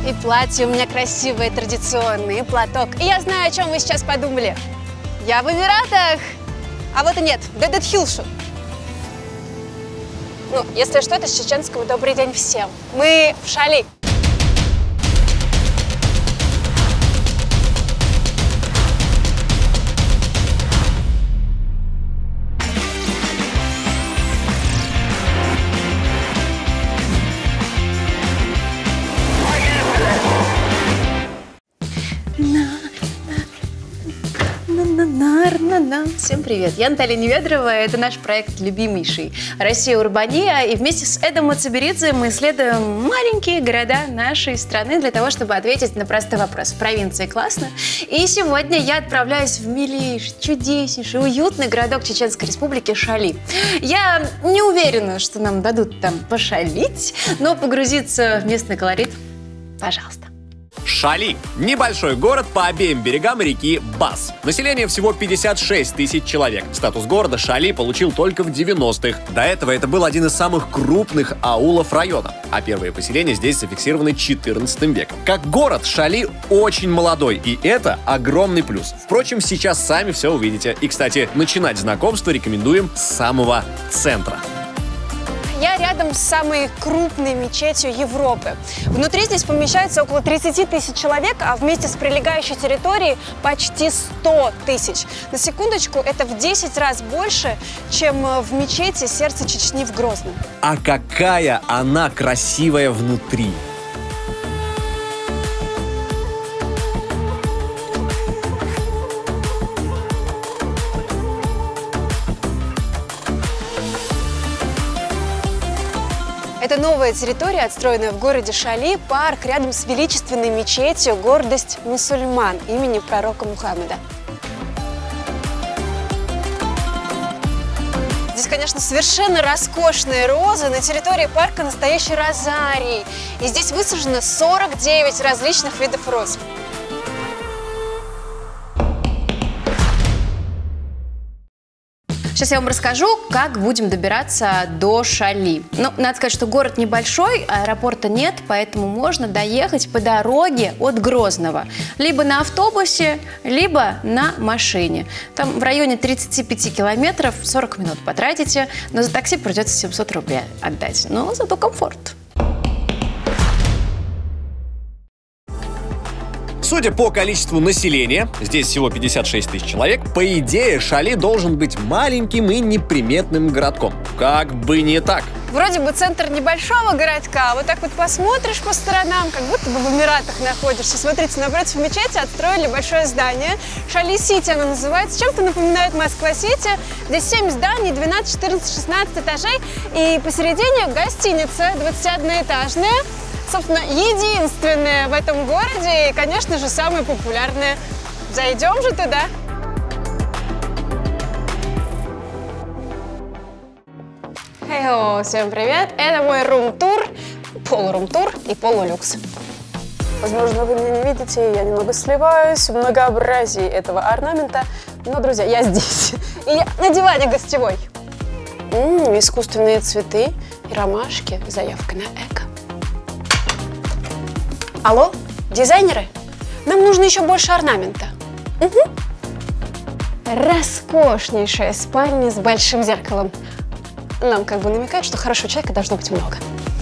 И платье у меня красивое, традиционное, и платок. И я знаю, о чем вы сейчас подумали. Я в Эмиратах. А вот и нет, Дедет Хилшу. Ну, если что, это с чеченского «Добрый день всем». Мы в Шали. Всем привет! Я Наталья Неведрова, это наш проект любимейший «Россия Урбания», и вместе с Эдом Мацаберидзе мы исследуем маленькие города нашей страны для того, чтобы ответить на простой вопрос: в провинции классно? И сегодня я отправляюсь в милейший, чудеснейший, уютный городок Чеченской Республики Шали. Я не уверена, что нам дадут там пошалить, но погрузиться в местный колорит – пожалуйста. Шали – небольшой город по обеим берегам реки Бас. Население всего 56 тысяч человек. Статус города Шали получил только в 90-х. До этого это был один из самых крупных аулов района, а первые поселения здесь зафиксированы 14 веком. Как город, Шали очень молодой, и это огромный плюс. Впрочем, сейчас сами все увидите. И, кстати, начинать знакомство рекомендуем с самого центра. Я рядом с самой крупной мечетью Европы. Внутри здесь помещается около 30 тысяч человек, а вместе с прилегающей территорией почти 100 тысяч. На секундочку, это в 10 раз больше, чем в мечети сердца Чечни в Грозном. А какая она красивая внутри! Это новая территория, отстроенная в городе Шали, парк рядом с величественной мечетью «Гордость мусульман» имени пророка Мухаммеда. Здесь, конечно, совершенно роскошные розы. На территории парка настоящий розарий. И здесь высажено 49 различных видов роз. Сейчас я вам расскажу, как будем добираться до Шали. Ну, надо сказать, что город небольшой, аэропорта нет, поэтому можно доехать по дороге от Грозного. Либо на автобусе, либо на машине. Там в районе 35 километров, 40 минут потратите, но за такси придется 700 рублей отдать. Но зато комфорт. Судя по количеству населения, здесь всего 56 тысяч человек, по идее, Шали должен быть маленьким и неприметным городком. Как бы не так. Вроде бы центр небольшого городка, вот так вот посмотришь по сторонам, как будто бы в Эмиратах находишься. Смотрите, напротив мечети отстроили большое здание. Шали-Сити оно называется, чем-то напоминает Москва-Сити. Здесь 7 зданий, 12, 14, 16 этажей, и посередине гостиница 21-этажная. Собственно, единственное в этом городе и, конечно же, самое популярное. Зайдем же туда. Хей-о, всем привет! Это мой рум-тур, полурум-тур и полулюкс. Возможно, вы меня не видите, я немного сливаюсь в многообразии этого орнамента. Но, друзья, я здесь. И я на диване гостевой. Искусственные цветы и ромашки. Заявка на эко. Алло, дизайнеры? Нам нужно еще больше орнамента. Роскошнейшая спальня с большим зеркалом. Нам как бы намекают, что хорошего человека должно быть много.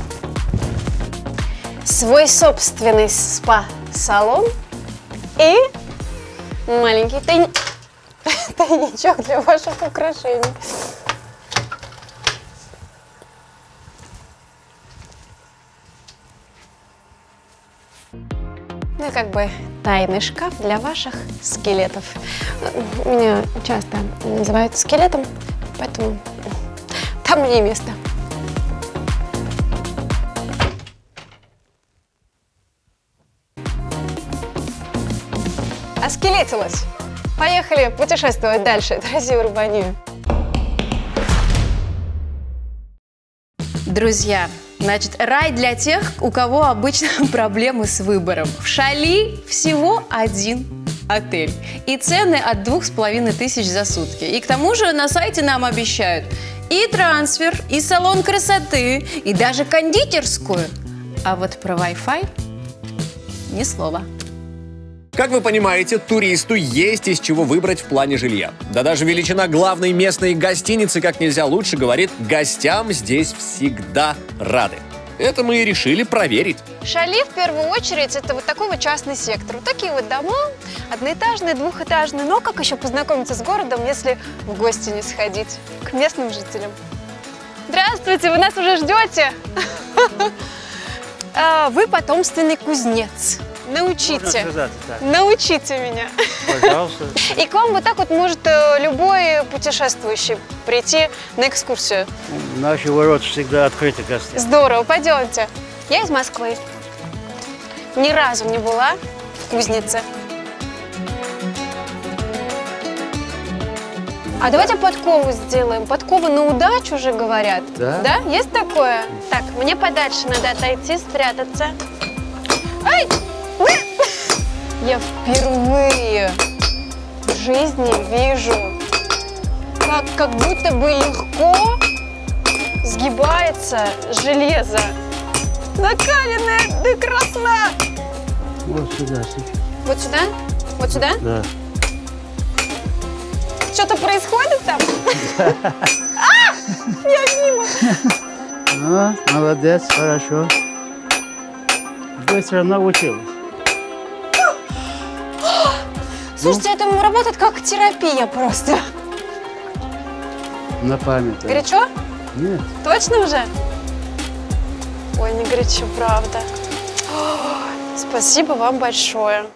Свой собственный спа-салон и маленький тайничок для ваших украшений. Ну, как бы тайный шкаф для ваших скелетов. Меня часто называют скелетом, поэтому там мне и место. Оскелетилась. Поехали путешествовать дальше. Россию Урбанию. Друзья, значит, рай для тех, у кого обычно проблемы с выбором. В Шали всего один отель. И цены от 2500 за сутки. И к тому же на сайте нам обещают и трансфер, и салон красоты, и даже кондитерскую. А вот про Wi-Fi Ни слова. Как вы понимаете, туристу есть из чего выбрать в плане жилья. Да даже величина главной местной гостиницы как нельзя лучше говорит, гостям здесь всегда рады. Это мы и решили проверить. Шали, в первую очередь, это вот такой вот частный сектор. Вот такие вот дома, одноэтажные, двухэтажные. Но как еще познакомиться с городом, если в гости не сходить к местным жителям? Здравствуйте, вы нас уже ждете? Вы потомственный кузнец. Научите. Научите меня. Пожалуйста. И к вам вот так вот может любой путешествующий прийти на экскурсию. Наши ворота всегда открыты гостям. Здорово, пойдемте. Я из Москвы. Ни разу не была в кузнице. А давайте подкову сделаем. Подковы на удачу уже говорят. Да? Да? Есть такое? Так, мне подальше надо отойти, спрятаться. Ай! Я впервые в жизни вижу, как будто бы легко сгибается железо. Накаленное до красна. Вот сюда, сейчас. Вот сюда? Вот сюда? Да. Что-то происходит там? Я мимо. Ну, молодец, хорошо. Быстро научилась. Слушайте, это работает как терапия просто. На память. да. Горячо? Нет. Точно уже? Ой, не горячо, правда. Ой, спасибо вам большое.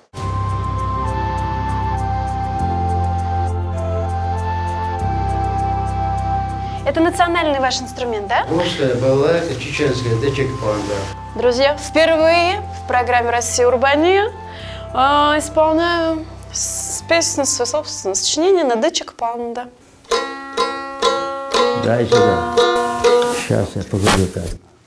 Это национальный ваш инструмент, да? Русская балалайка, чеченская, дечек-панда. Друзья, впервые в программе «Россия Урбания» исполняю песню свое собственное сочинение на дечек-панда. Дай сюда. Сейчас я покажу так.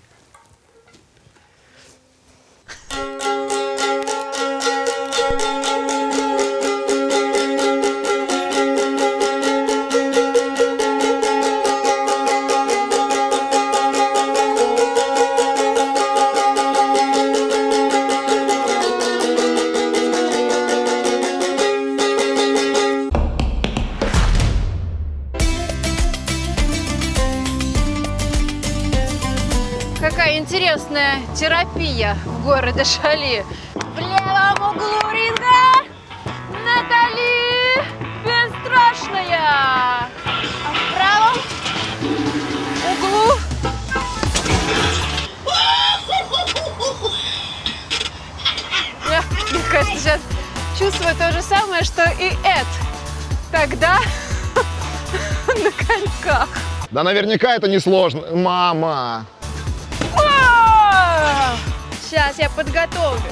Какая интересная терапия в городе Шали. В левом углу ринга Натали Бесстрашная. А в правом углу я, мне кажется, сейчас чувствую то же самое, что и Эд тогда на коньках. Да наверняка это несложно. Мама! Сейчас я подготовлюсь.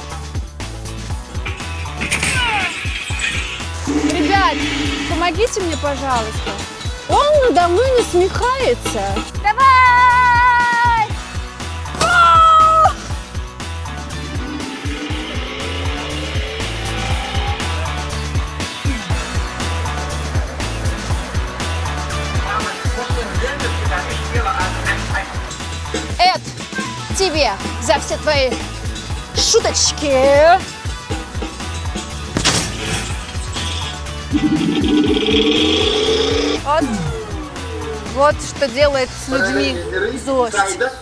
Ребят, помогите мне, пожалуйста. Он надо мной насмехается. Давай! Эд, тебе за все твои шуточки. Вот что делает с людьми злость.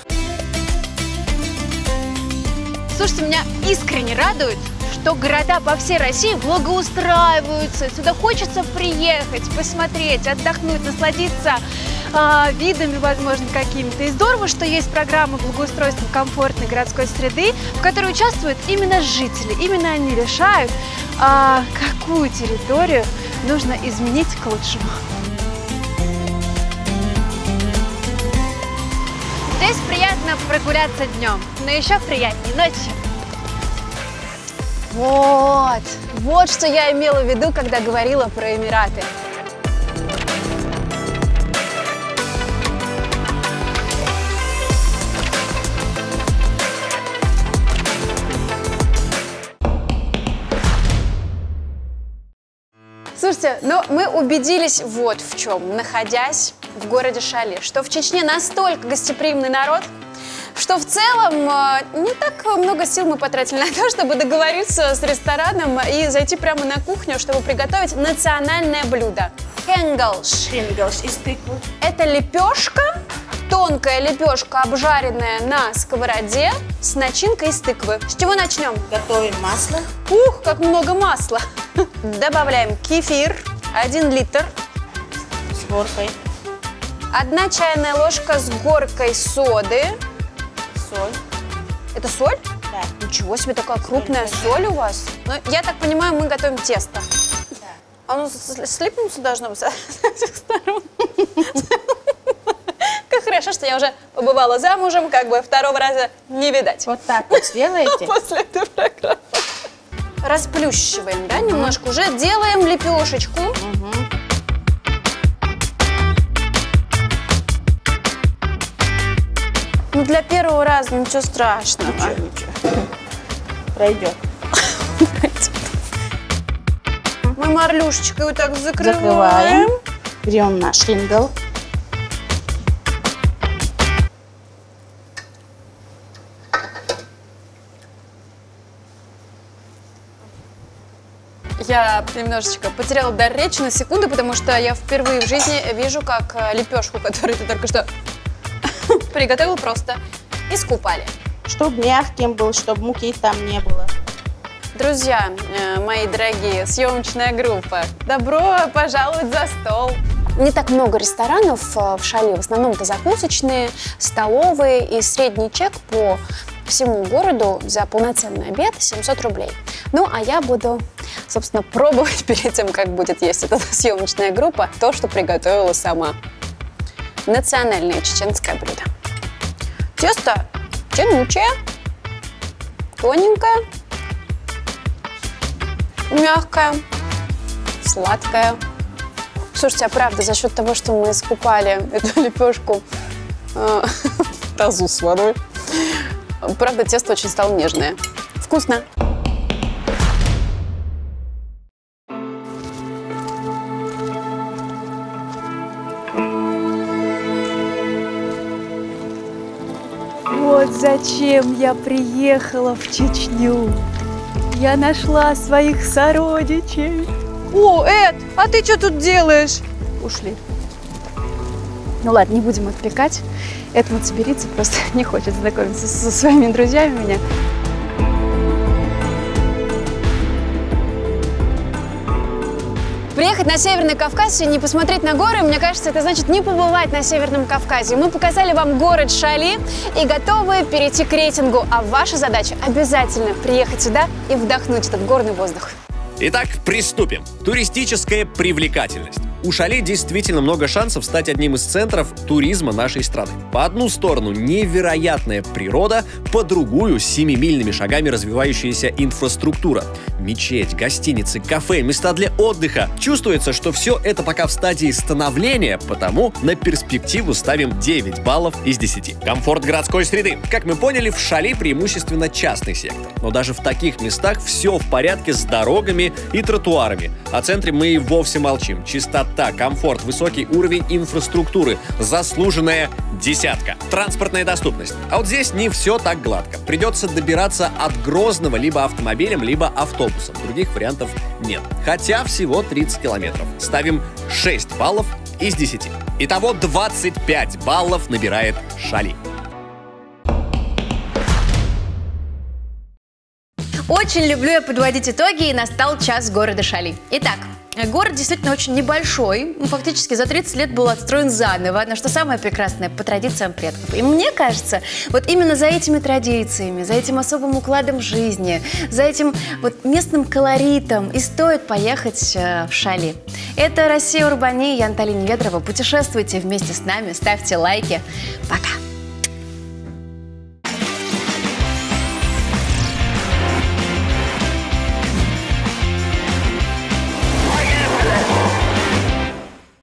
Слушайте, меня искренне радует, что города по всей России благоустраиваются. Сюда хочется приехать, посмотреть, отдохнуть, насладиться видами, возможно, какими-то. И здорово, что есть программа благоустройства комфортной городской среды, в которой участвуют именно жители. Именно они решают, какую территорию нужно изменить к лучшему. Здесь приятно прогуляться днем, но еще приятнее ночью. Вот что я имела в виду, когда говорила про Эмираты. Слушайте, но мы убедились вот в чем, находясь в городе Шали, что в Чечне настолько гостеприимный народ, что в целом не так много сил мы потратили на то, чтобы договориться с рестораном и зайти прямо на кухню, чтобы приготовить национальное блюдо. Хенгалш. Хенгалш из тыквы. Это лепешка, тонкая лепешка, обжаренная на сковороде с начинкой из тыквы. С чего начнем? Готовим масло. Ух, как много масла. Добавляем кефир, 1 литр. С горкой. 1 чайная ложка с горкой соды. Соль. Это соль? Да. Ничего себе, такая крупная соль у вас. Ну, я так понимаю, мы готовим тесто. Да. Оно слипнуться должно быть с этих сторон. Как хорошо, что я уже побывала замужем, как бы второго раза не видать. Вот так вот сделаете. После этой программы. Расплющиваем, да, немножко. Уже делаем лепешечку. Ну, для первого раза ничего страшного. Ничего. Пройдет. Мы марлюшечкой вот так закрываем. Закрываем. Берем наш хингал. Я немножечко потеряла дар речи на секунду, потому что я впервые в жизни вижу, как лепешку, которую ты только что приготовил, просто искупали. Чтобы мягким был, чтобы муки там не было. Друзья, мои дорогие, съемочная группа, добро пожаловать за стол. Не так много ресторанов в Шали, в основном это закусочные, столовые, и средний чек по всему городу за полноценный обед 700 рублей. Ну, а я буду, собственно, пробовать перед тем, как будет есть эта съемочная группа, то, что приготовила сама. Национальное чеченское блюдо. Тесто тянучее, тоненькое, мягкое, сладкое. Слушайте, а правда, за счет того, что мы искупали эту лепешку в тазу с водой, правда, тесто очень стало нежное. Вкусно. Вот зачем я приехала в Чечню. Я нашла своих сородичей. О, Эд, а ты что тут делаешь? Ушли. Ну ладно, не будем отвлекать. Эд новосибирец просто не хочет знакомиться со своими друзьями меня. Приехать на Северный Кавказ и не посмотреть на горы, мне кажется, это значит не побывать на Северном Кавказе. Мы показали вам город Шали и готовы перейти к рейтингу. А ваша задача обязательно приехать сюда и вдохнуть этот горный воздух. Итак, приступим. Туристическая привлекательность. У Шали действительно много шансов стать одним из центров туризма нашей страны. По одну сторону невероятная природа, по другую семимильными шагами развивающаяся инфраструктура. Мечеть, гостиницы, кафе, места для отдыха. Чувствуется, что все это пока в стадии становления, потому на перспективу ставим 9 баллов из 10. Комфорт городской среды. Как мы поняли, в Шали преимущественно частный сектор. Но даже в таких местах все в порядке с дорогами и тротуарами. О центре мы и вовсе молчим. Чистота, комфорт, высокий уровень инфраструктуры. Заслуженная десятка. Транспортная доступность. А вот здесь не все так гладко. Придется добираться от Грозного либо автомобилем, либо автобусом. Других вариантов нет. Хотя всего 30 километров. Ставим 6 баллов из 10. Итого 25 баллов набирает Шали. Очень люблю я подводить итоги, и настал час города Шали. Итак, город действительно очень небольшой, фактически за 30 лет был отстроен заново, но что самое прекрасное, по традициям предков. И мне кажется, вот именно за этими традициями, за этим особым укладом жизни, за этим вот местным колоритом и стоит поехать в Шали. Это «Россия Урбани», я Анталия Неведрова. Путешествуйте вместе с нами, ставьте лайки. Пока!